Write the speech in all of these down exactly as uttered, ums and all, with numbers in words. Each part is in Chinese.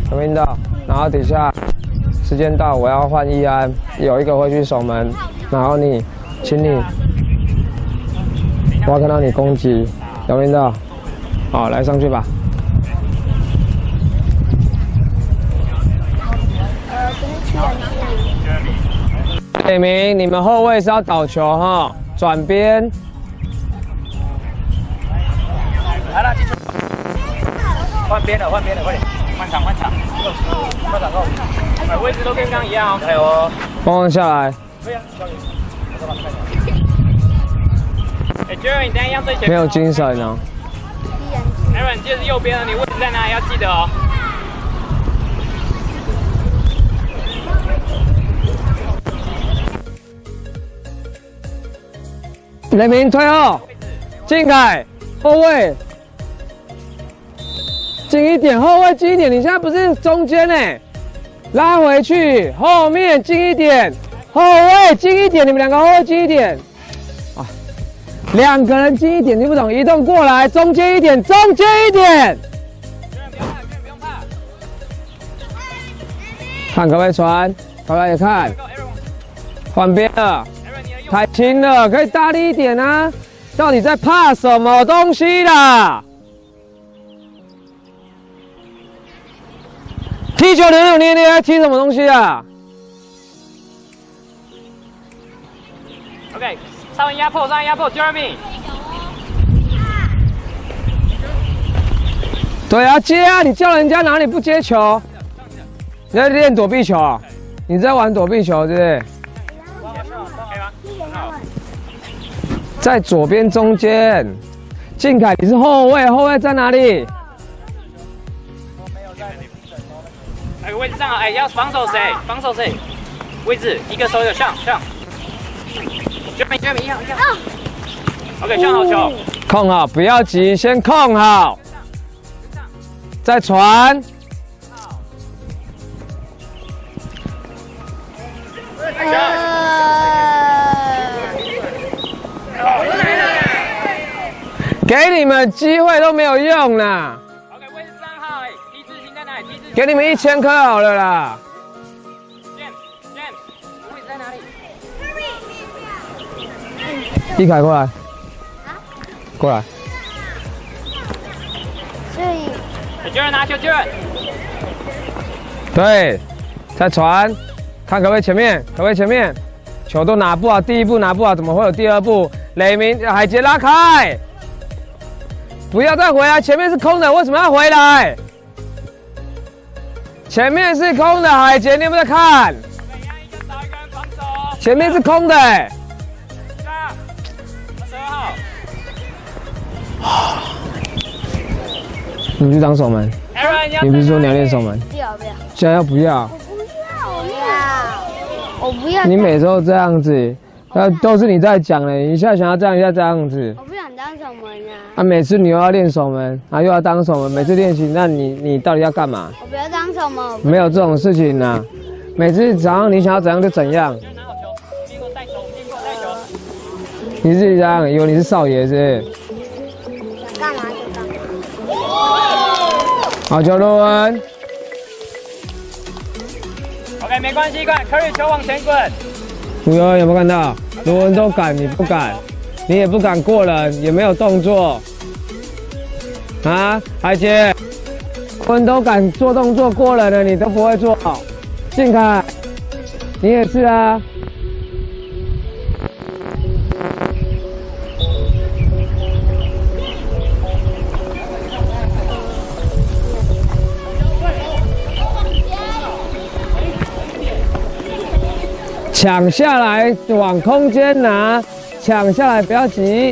有听到？然后底下时间到，我要换一安，有一个会去守门，然后你，请你，我要看到你攻击，有听到？好，来上去吧。 呃，跟去人是。 北明，你们后卫是要倒球哈，转边。 来了，进球。换边了，换边了，快点，换场，换场，换场后，哎，位置都跟刚刚一样哦。加油哦！ 放下来。 可以啊，交给你。我再把你看一下。哎 ，Jerry， 你等下一样最前面。 没有精神哦。 Aaron， 接着右边了，你位置在哪里？要记得哦。 雷明退后，进凯后卫。近一点，后卫近一点，你现在不是中间呢，拉回去，后面近一点，后卫近一点，你们两个后卫近一点，啊，两个人近一点，听不懂，移动过来，中间一点，中间一点， 不用怕， 看可不可以传，回来也看，换边了，太轻了，可以大力一点啊，到底在怕什么东西啦？踢球扭扭捏捏，踢什么东西啊 ？OK， 上压迫，上压迫 ，Jeremy。 对啊，接啊！你叫人家哪里不接球？你在练躲避球啊？你在玩躲避球，对不对？在左边中间。靖凯，你是后卫，后卫在哪里？ 哪个位置上好？哎，要防守谁？防守谁？位置一个手有上上。Jeremy Jeremy 一样一样。OK， 上好球。 控好，不要急，先控好。再传。给你们机会都没有用啦。 OK， 位置上好，哎 ，T 字形在哪里 ？T 字形。 给你们一千颗好了啦。 James James， 位置在哪里？ 一凯过来。过来。 所以。 Jeremy 拿球 ，Jeremy。 对，再传，看可不可以前面，可不可以前面？球都拿不好，第一步拿不好，怎么会有第二步？雷明、海杰拉开，不要再回来，前面是空的，为什么要回来？前面是空的，海杰，你有没有在看？前面是空的、欸。你去当守门。你不是说你要练守门？ 不要不要。 现在要不要？ 我不要，我要，我不要。 你每次都这样子，那都是你在讲嘞，一下想要这样，一下这样子。 我不想当守门啊。 啊，每次你又要练守门，啊又要当守门，每次练习，那你你到底要干嘛？ 我不要当守门。 没有这种事情呐、啊，每次早上你想要怎样就怎样。你自己这样，以为你是少爷是不是？ 想干嘛就干嘛。 好球，罗文。 OK， 没关系，快 ，Curry 球往前滚。 吴悠有没有看到？罗文都敢，你不敢，你也不敢过人，也没有动作。啊，海杰，罗文都敢做动作过人了，你都不会做。靖凯，你也是啊。抢下来，往空间拿，抢下来不要急，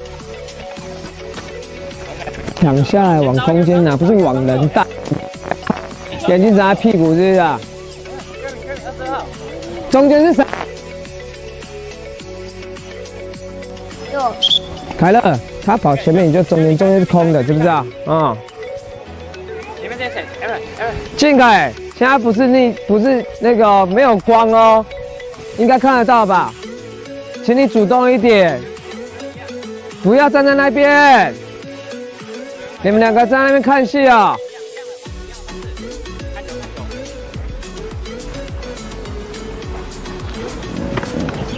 抢下来往空间拿，不是往人带。眼睛砸屁股是不是啊？中间是谁？ 有。 凯乐，他跑前面你就中间，中间是空的，知不知道？啊、嗯。 前面这谁 ？Aaron Aaron。 靖凯，现在不是那不是那个没有光哦。应该看得到吧，请你主动一点，不要站在那边。你们两个在那边看戏啊、哦！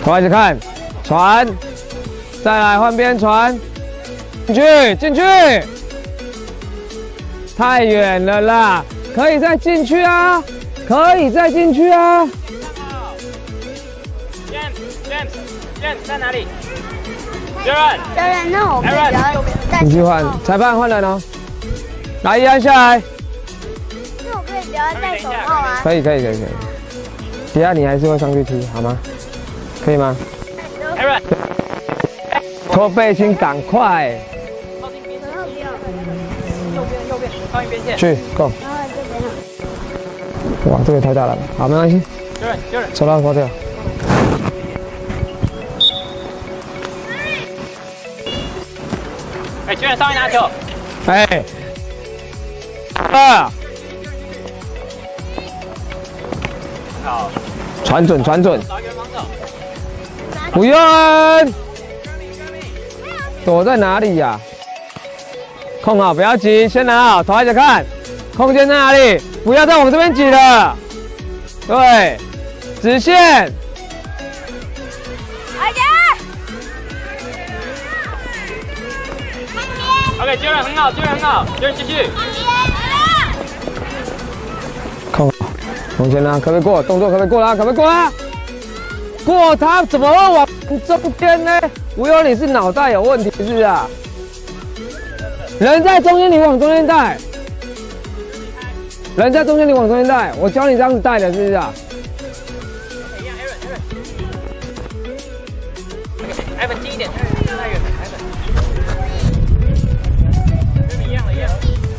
头开始看，传，再来换边传，进去进去，太远了啦，可以再进去啊，可以再进去啊。 James James James 在哪里？ Jared 当然，那我可以不要再你去换，裁判换人哦，来一按下来。 那我可以不要戴手套啊？ 可以可以可以可以，等下你还是会上去踢，好吗？可以吗 Aaron 脱背心，赶快靠近边线，右边右边靠近边线。 去 ，Go！ 然后这边。 哇，这个太大了，好，没关系， Jared Jared 手套脱掉。 哎 Jared 上去拿球。 哎，二， 好， 传准传准， 找一个人防守。 不用，躲在哪里呀、啊？控好，不要急，先拿好，头开始看，空间在哪里？不要再往这边挤了。对，直线。 快点 OK Jared 很好 Jared 很好 Jared 继续。 控好，往前拿，可不可以过？动作可不可以过啦？可不可以过啦？过他怎么会往中间呢？吴友，你是脑袋有问题是不是啊？人在中间，你往中间带。人在中间，你往中间带。我教你这样子带的，是不是啊？ 一样 Aaron Aaron Aaron 近一点，太远了 Aaron。跟你一样的一样。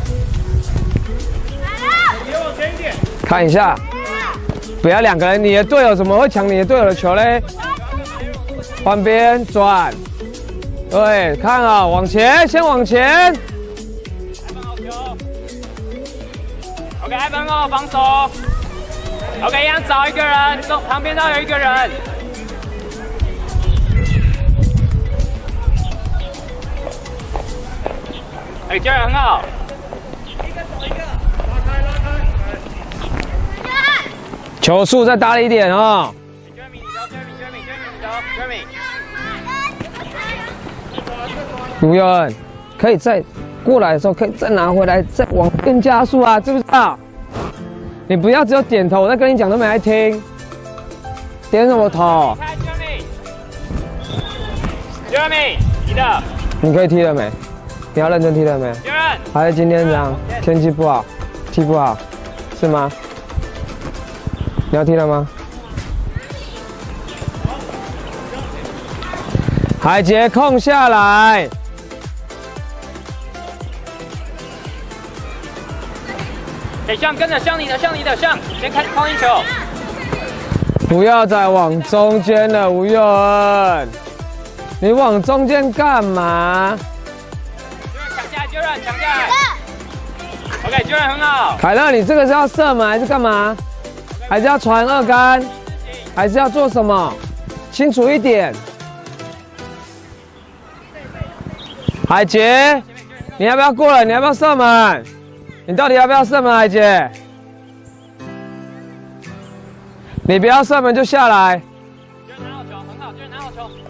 别往前一点。 看一下，不要两个人，你的队友怎么会抢你的队友的球嘞？换边转，对，看啊，往前，先往前。 艾文好球。OK， 艾文好防守。OK， 一样找一个人，中旁边都有一个人。哎，这人很好。 球速再大一点哦。 Jeremy， 你走 ，Jeremy，Jeremy，Jeremy， 你走 ，Jeremy。 吴佑恩，可以再过来的时候，可以再拿回来，再往边加速啊，知不知道？你不要只有点头，我在跟你讲都没来听。点什么头？ 开 Jeremy，Jeremy， 你的。 你可以踢了没？你要认真踢了没？ Jeremy。 还是今天这样，天气不好，踢不好，是吗？你要踢了吗？海杰空下来。 哎，像跟着，像你的，像你的，像，先开放运球。 不要再往中间了，吴佑恩，你往中间干嘛？ 抢下来，就让抢下来。OK， 就让很好。 凯乐，你这个是要射门还是干嘛？还是要传二杆？还是要做什么？清楚一点。海杰，你要不要过来？你要不要射门？你到底要不要射门，海杰？你不要射门就下来。 就拿好球，很好，就拿好球。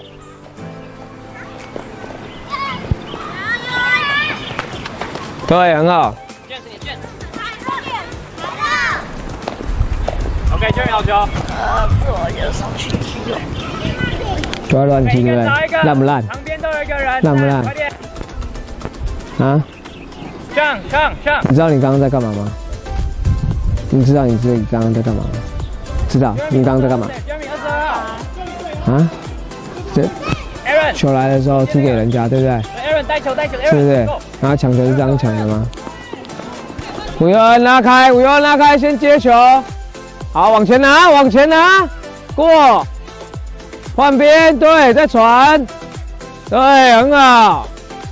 对，很好。 卷是你卷。OK， 就好球。 呃，不，我就上去踢了。 不要乱踢，对不对？烂不烂？ 旁边都有一个人。 烂不烂？ 快点。 啊？ 上上上！ 你知道你刚刚在干嘛吗？你知道你自己刚刚在干嘛吗？知道你刚刚在干嘛？啊？这 Aaron 球来的时候踢给人家，对不对？ Aaron 带球带球， 对不对？然后抢球是这样抢的吗？吴佑恩拉开，吴佑恩拉开，先接球，好，往前拿，往前拿，过，换边，对，再传，对，很好。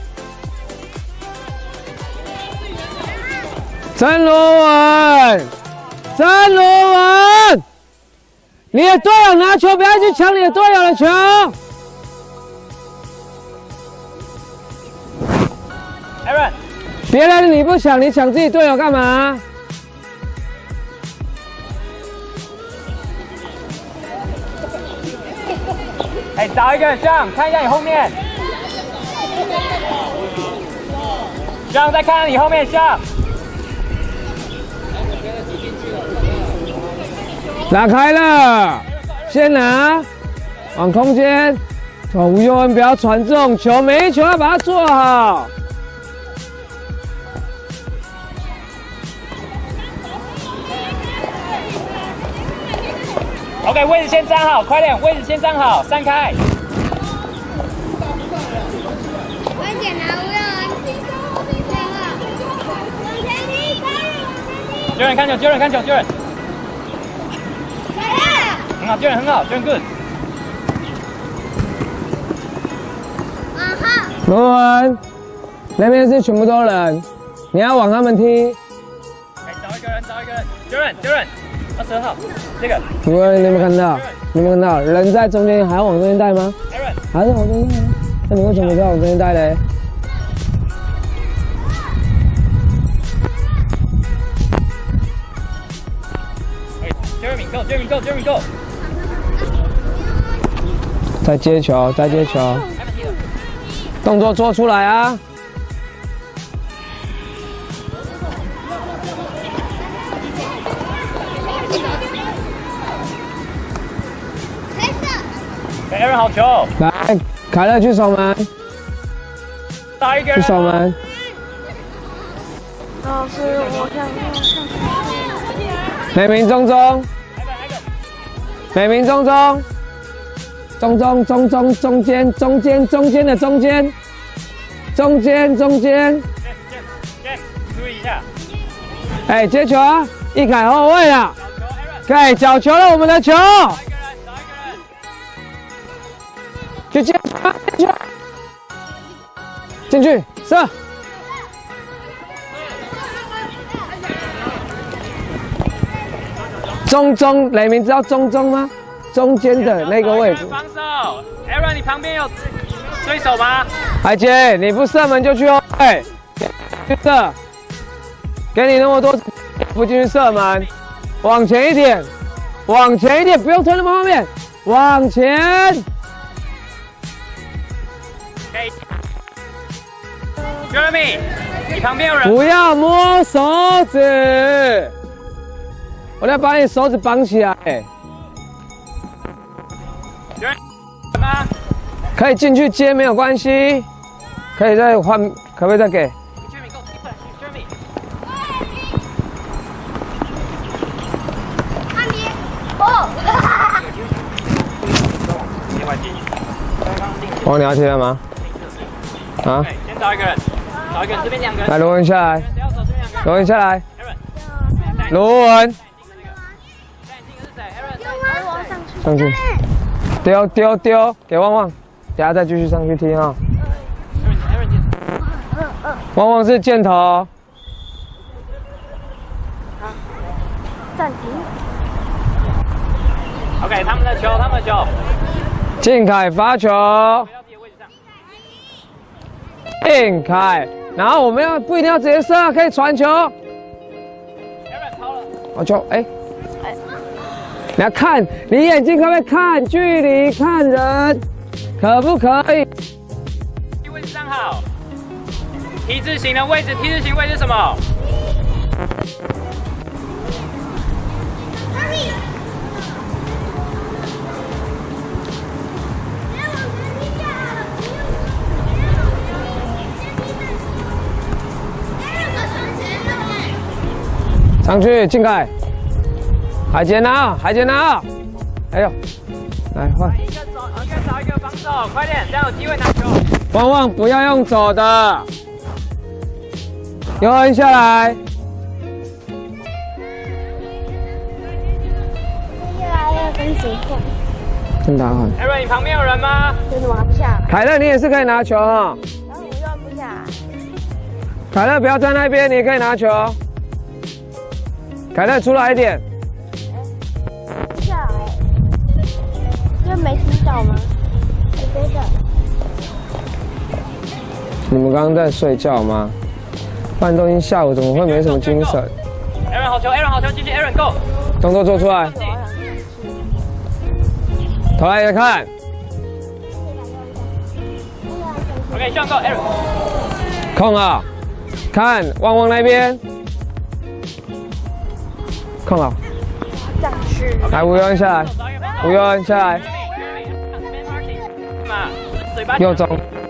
曾罗文，曾罗文，你的队友拿球，不要去抢你的队友的球。 Aaron， 别人你不抢，你抢自己队友干嘛？ 哎，找一个像，看一下你后面。像，再看你后面像。 打开了，先拿，往空间。哦，吴佑恩不要传中球，每一球要把它做好。 OK， 位置先站好，快点，位置先站好，散开。 快点拿，吴佑恩， 救人看球，救人看球，救人。很好，救人很好，救人 good。 啊哈。 罗文，那边是全部都人，你要往他们踢。 哎，找一个人，找一个人，救人，救人。二十二号，这个。 罗文，你有没有看到？你有没有看到人在中间，还要往中间带吗？ Aaron， 还是往中间带？那你为什么不要往中间带嘞？ Jeremy go, Jeremy go, Jeremy go。 再接球，再接球，动作做出来啊！ 给 Aaron 好球。 来，凯乐去守门， 打一个人。 去守门。 老师，我想美名中中。 美名中中，中中中中中间中间中间的中间，中间中间。 先注意一下。 哎，接球啊！一凯后卫了。对，角球了，我们的球。去接球，接球，进去射。中中，雷明知道中中吗？中间的那个位置。 防守 ，Aaron， 你旁边有对手吗？ 海杰，你不射门就去后卫，去射。给你那么多，不进去射门，往前一点，往前一点，不用推那么后面，往前。 Jeremy， 你旁边有人。 不要摸手指。 我要把你手指绑起来。 有人吗？ 可以进去接没有关系，可以再换，可不可以再给 ？Jeremy go， Jeremy。 阿米，哦， 另外接。 王，你要贴了吗？啊？ 先找一个人，找一个人，这边两个人。 来，罗文下来， 不要走，这边两个人。 罗文下来， Aaron。 罗文。 上去，丢丢丢，给旺旺，等下再继续上去踢哈。旺旺是箭头。 暂停。 OK， 他们的球，他们的球。 靖凯发球。靖凯，然后我们要不一定要直接射，可以传球。好球，哎。 你要看，你眼睛可不可以看距离、看人，可不可以？ 位置站好。T 字形的位置 ，T 字形位置是什么？ 上去，靖凯。 海杰拿，海杰拿，哎呦，来换。 一个走，一个找一个防守，快点，这样有机会拿球。 旺旺不要用走的，右摁下来。 越来越跟谁换？ 真打换。 Aaron， 你旁边有人吗？ 真的拿不下来。 凯乐，你也是可以拿球啊。 然后我又不下来。 凯乐不要在那边，你也可以拿球。凯乐出来一点。 下来，因为没听到吗？我觉得。 你们刚刚在睡觉吗？不然都已经下午，怎么会没什么精神 ？Aaron 好球 ，Aaron 好球，继续 ，Aaron go。 动作做出来，投来也看。 OK， 上够 ，Eric。 控好，看汪汪那边，控好。 上去。 来，吴渊下来，吴渊下来。右中。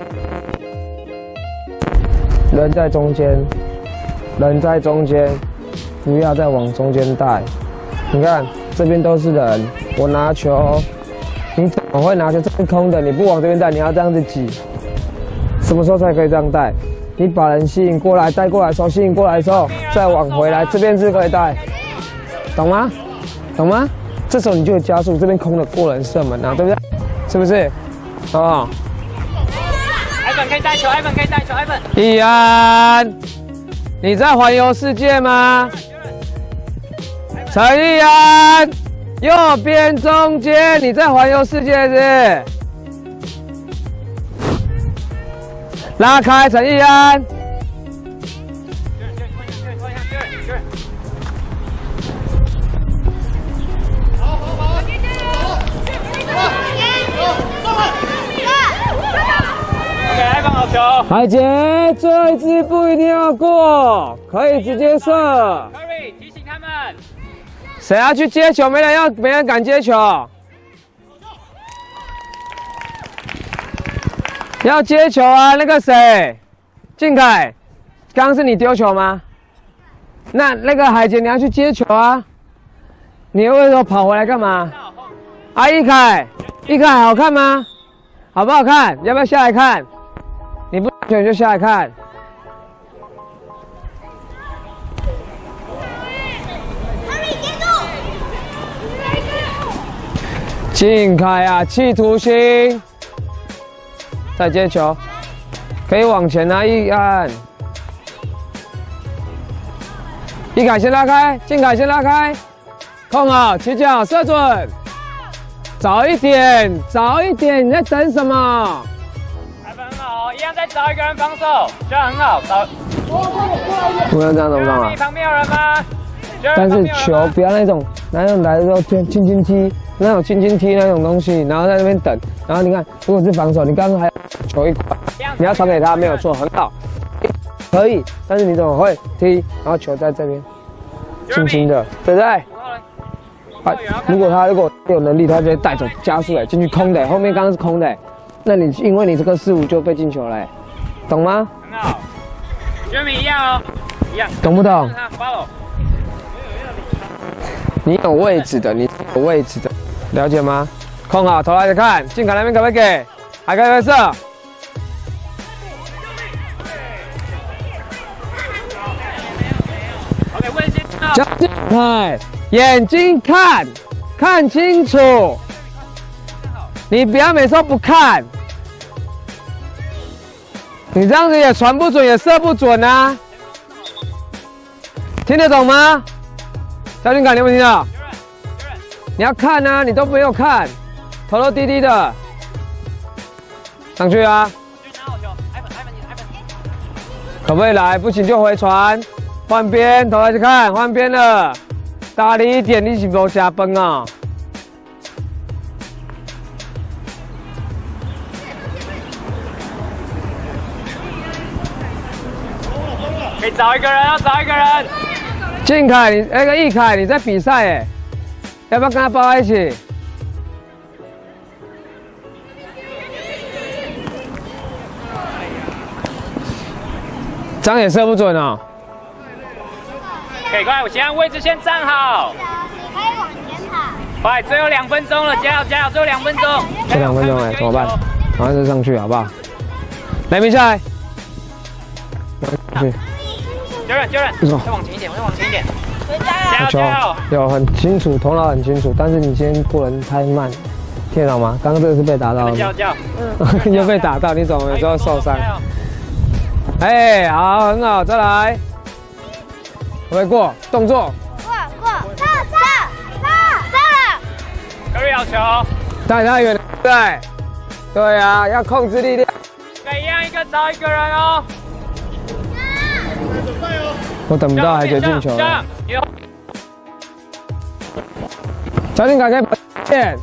人在中间，人在中间，不要再往中间带。你看这边都是人，我拿球，你怎么会拿球？这边空的，你不往这边带，你要这样子挤。什么时候才可以这样带？你把人吸引过来，带过来的时候，吸引过来的时候，再往回来，这边是可以带，懂吗？懂吗？这时候你就加速，这边空的过人射门啊，对不对？是不是？好不好？ 艾粉可以带球，艾粉可以带球，艾粉。 易安，你在环游世界吗？陈易安，右边中间，你在环游世界是不是？拉开陈易安。海杰，最后一支不一定要过，可以直接射。 Curry 提醒他们， 谁要去接球？没人要，没人敢接球。要接球啊！那个谁，靖凯，刚刚是你丢球吗？那那个海杰，你要去接球啊！你为什么跑回来干嘛？啊，一凯，一凯好看吗？好不好看？要不要下来看？你不球你就下来看。靖凯啊，企图心。再接球，可以往前啊，一安。一凯先拉开，靖凯先拉开，控好，起脚射准。早一点，早一点，你在等什么？ 一样再找一个人防守，这样很好。找， 不要这样怎么办啊？ 旁边有人吗？ 但是球不要那种，那种来的时候轻轻轻踢，那种轻轻踢那种东西，然后在那边等，然后你看，如果是防守，你刚刚还球一块，你要传给他，没有错，很好，可以。但是你怎么会踢，然后球在这边，轻轻的，对不对？啊，如果他如果有能力，他直接带走加速哎，进去空的，后面刚刚是空的。那你因为你这个失误就被进球了，懂吗？ 很好 ，Jeremy 一样哦，一样， 懂不懂？ follow 你有位置的，你有位置的，了解吗？控好，头来着看，靖凯那边可不可以给？还可以射。 OK， 问先到。 靖凯，眼睛看，看清楚。你不要每次都不看。你这样子也传不准，也射不准啊！听得懂吗？肖俊凯，你有没有听到？你要看啊，你都没有看，头都低低的，上去啊！可不可以来？不行就回传，换边，头来去看，换边了，大力一点，你是不加分啊？ 可以找一个人，要找一个人。 靖凯，你那个易凯，你在比赛哎，要不要跟他抱在一起？这样也射不准哦。 可以，快，我先位置先站好。 可以往前跑。 快，最后两分钟了，加油加油，最后两分钟。 这两分钟哎，怎么办？马上就上去好不好？来，明下来。上去。 丢人丢人，再往前一点，再往前一点。加油加油！ 有很清楚，头脑很清楚，但是你今天过人太慢，听得懂吗？刚刚这个是被打到的， 叫叫， 嗯，又被打到，你怎么有时候受伤？哎，好，很好，再来，会不会过？动作， 过过，射射射射了。 各位要球， 带太远了，对，对啊，要控制力量。 每样一个找一个人哦。 我等不到海杰进球了。小俊凯可以跑线。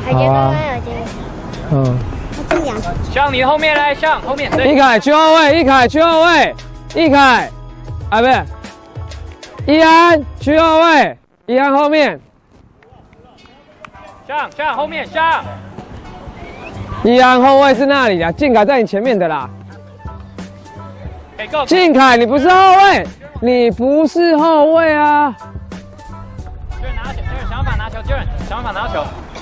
海杰刚刚有进， 嗯， 他进两球。 向你后面来，向后面。对， 一凯去后卫，一凯去后卫，一凯，啊不是，一安去后卫，一安后面， 向向后面向。 一安后卫是那里的，靖凯在你前面的啦。 给够。 靖凯，你不是后卫，你不是后卫啊。 就是拿球，就是想办法拿球，就是想办法拿球。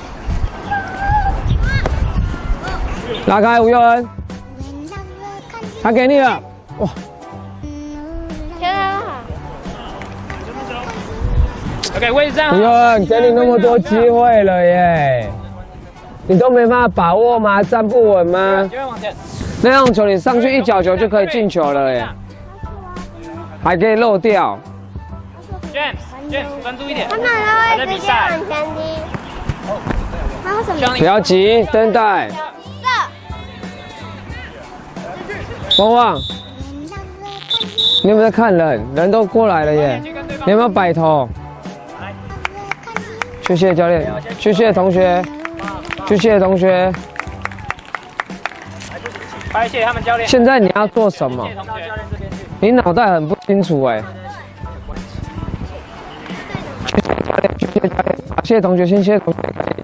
拉开吴佑恩，他给你了，哇！ 天啊！ OK， 位置站好。 吴佑恩，给你那么多机会了耶，你都没办法把握吗？站不稳吗？ 往前。 那种球你上去一脚球就可以进球了耶，还可以漏掉。 James， James， 专注一点。 他们还会直接往前踢。他为什么？ 不要急，等待。汪汪，你有没有在看人？人都过来了耶，你有没有摆头？谢谢教练，谢谢同学，谢谢同学。 拜谢他们教练。 现在你要做什么？你脑袋很不清楚哎。谢谢教练，谢谢教练，谢谢同学，先谢谢同学。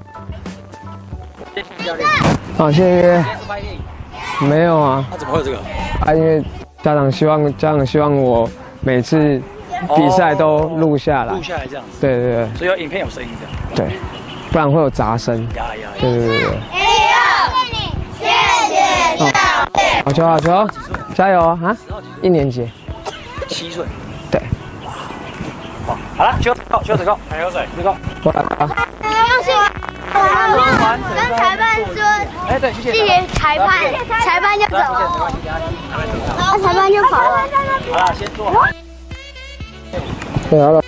谢谢教练。 好，谢谢。没有啊。 他怎么会有这个？ 啊，因为家长希望家长希望我每次比赛都录下来。 录下来这样子。 对对对。 所以要影片有声音这样。 对，不然会有杂声。 呀呀。 对对对对。 谢谢教练。 好球好球，加油啊！一年级。 七岁。 对。 好，好了，休够休止够，还有水，止够。 过来吧。 用心。我们跟裁判说， 哎对，谢谢。 谢谢裁判，裁判就走了，那裁判就跑了。 好了，先坐。 对，好了。